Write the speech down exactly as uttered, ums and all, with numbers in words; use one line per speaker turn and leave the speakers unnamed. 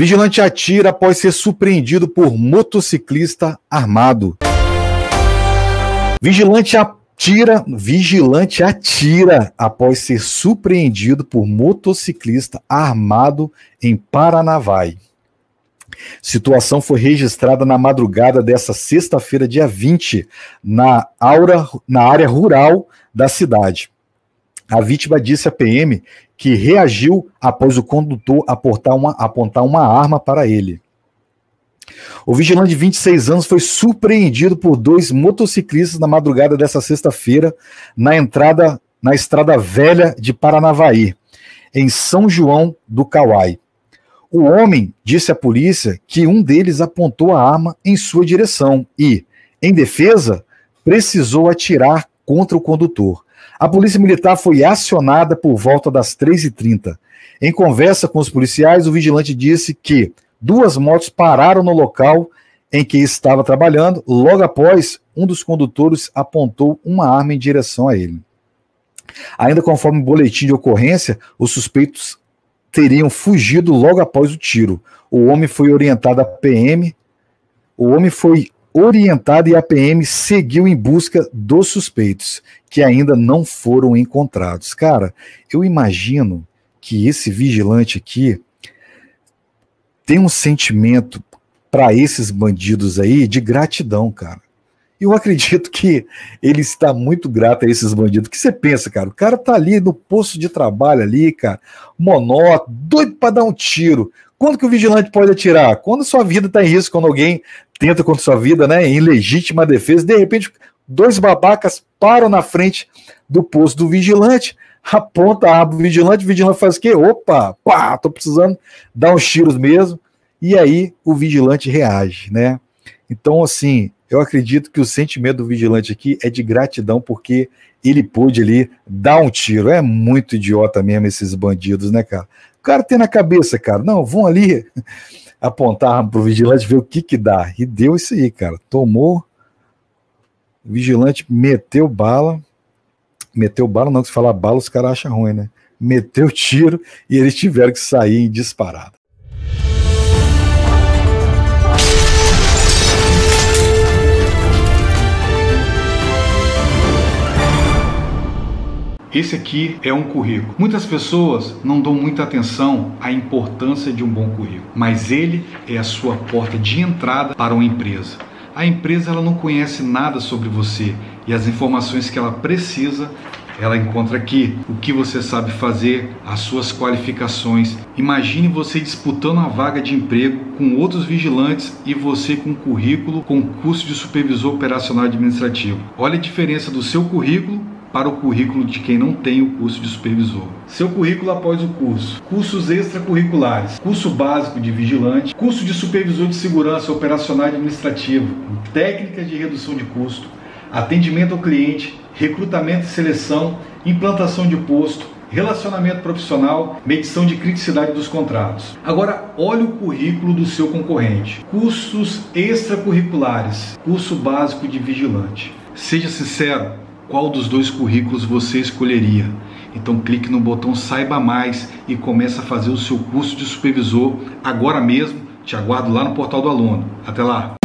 Vigilante atira após ser surpreendido por motociclista armado. Vigilante atira, vigilante atira após ser surpreendido por motociclista armado em Paranavaí. Situação foi registrada na madrugada desta sexta-feira, dia vinte, na, aura, na área rural da cidade. A vítima disse à P M que reagiu após o condutor apontar uma, apontar uma arma para ele. O vigilante de vinte e seis anos foi surpreendido por dois motociclistas na madrugada desta sexta-feira na entrada na Estrada Velha de Paranavaí, em São João do Cauai. O homem disse à polícia que um deles apontou a arma em sua direção e, em defesa, precisou atirar contra o condutor. A polícia militar foi acionada por volta das três e trinta. Em conversa com os policiais, o vigilante disse que duas motos pararam no local em que estava trabalhando. Logo após, um dos condutores apontou uma arma em direção a ele. Ainda conforme o boletim de ocorrência, os suspeitos teriam fugido logo após o tiro. O homem foi orientado à P M, o homem foi orientado e a P M seguiu em busca dos suspeitos, que ainda não foram encontrados. Cara, eu imagino que esse vigilante aqui tem um sentimento para esses bandidos aí de gratidão, cara. Eu acredito que ele está muito grato a esses bandidos. O que você pensa, cara? O cara tá ali no posto de trabalho ali, cara, monótono, doido para dar um tiro. Quando que o vigilante pode atirar? Quando sua vida está em risco, quando alguém tenta contra sua vida, né, em legítima defesa, de repente dois babacas param na frente do posto do vigilante, aponta a arma do vigilante, o vigilante faz o quê? Opa, pá, tô precisando dar uns tiros mesmo, e aí o vigilante reage, né? Então, assim, eu acredito que o sentimento do vigilante aqui é de gratidão, porque ele pôde ali dar um tiro. É muito idiota mesmo esses bandidos, né, cara? O cara tem na cabeça, cara, não, vão ali apontar para o vigilante ver o que que dá. E deu isso aí, cara. Tomou, o vigilante meteu bala, meteu bala não, que se falar bala os caras acham ruim, né? Meteu tiro e eles tiveram que sair em disparada.
Esse aqui é um currículo. Muitas pessoas não dão muita atenção à importância de um bom currículo, mas ele é a sua porta de entrada para uma empresa. A empresa ela não conhece nada sobre você e as informações que ela precisa, ela encontra aqui. O que você sabe fazer, as suas qualificações. Imagine você disputando uma vaga de emprego com outros vigilantes e você com um currículo com curso de supervisor operacional administrativo. Olha a diferença do seu currículo para o currículo de quem não tem o curso de supervisor. Seu currículo após o curso: cursos extracurriculares, curso básico de vigilante, curso de supervisor de segurança operacional e administrativo, técnicas de redução de custo, atendimento ao cliente, recrutamento e seleção, implantação de posto, relacionamento profissional, medição de criticidade dos contratos. Agora, olha o currículo do seu concorrente: cursos extracurriculares, curso básico de vigilante. Seja sincero, qual dos dois currículos você escolheria? Então clique no botão Saiba Mais e comece a fazer o seu curso de supervisor agora mesmo. Te aguardo lá no Portal do Aluno. Até lá!